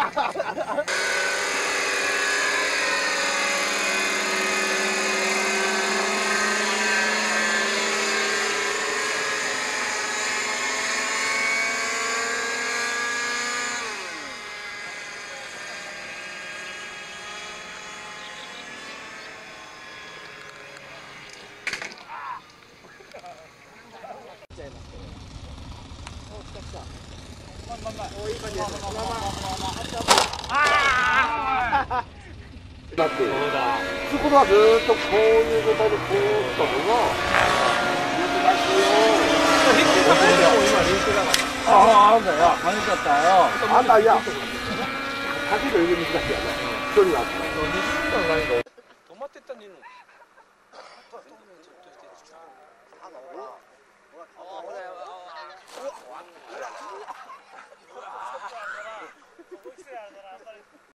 だって、そこはずっとこういう状態でこう来たのが、難しいよ。ああ、あんだよ。何だったよ。あんた、いや、先の入り難しいよね。距離があったら。 止まってったんでいいの。